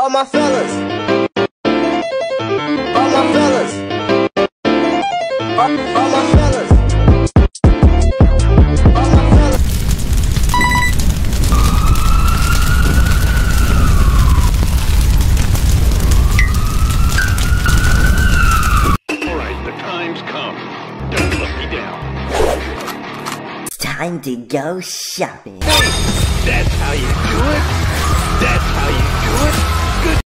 All my fellas. All my fellas. All my fellas. All my fellas. Alright, the time's come. Don't let me down. It's time to go shopping. Hey, that's how you do it? That's how you do it? Good